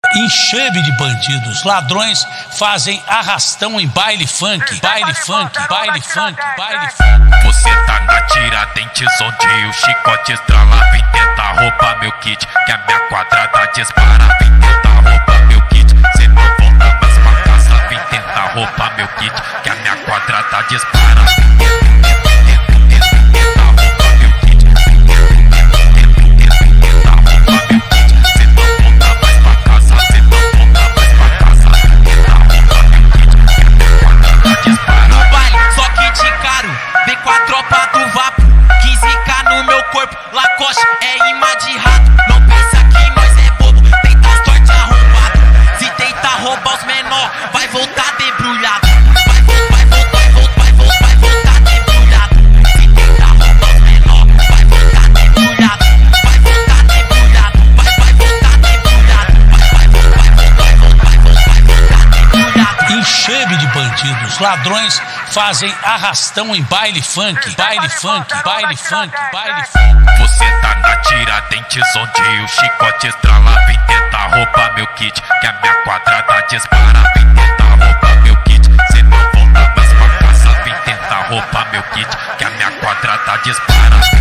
Enxame de bandidos, ladrões fazem arrastão em baile funk, baile funk, baile funk, baile funk. Você tá na Tiradentes onde o chicote estrala. Vem tentar roubar meu kit, que a minha quadrada dispara. Vem tentar roubar meu kit, cê não volta mais pra casa. Vem tentar roubar meu kit, que a minha quadrada dispara. Lacoste é imã de rato. Não pensa que nós é bobo, tenta sorte arrombado. Se tentar roubar os menor, vai voltar debrulhado. Vai voltar debrulhado. Se tentar roubar os menor, vai voltar debrulhado. Vai voltar debrulhado. Vai voltar debrulhado. Vai voltar debrulhado. Enxame de bandidos, ladrões fazem arrastão em baile funk, baile funk, baile funk, baile funk. Você tá na Tiradentes onde o chicote estrala. Vem tentar roubar meu kit, que a minha quadrada dispara. Vem tentar roubar meu kit, cê não volta mais pra casa. Vem tentar roubar meu kit, que a minha quadrada dispara.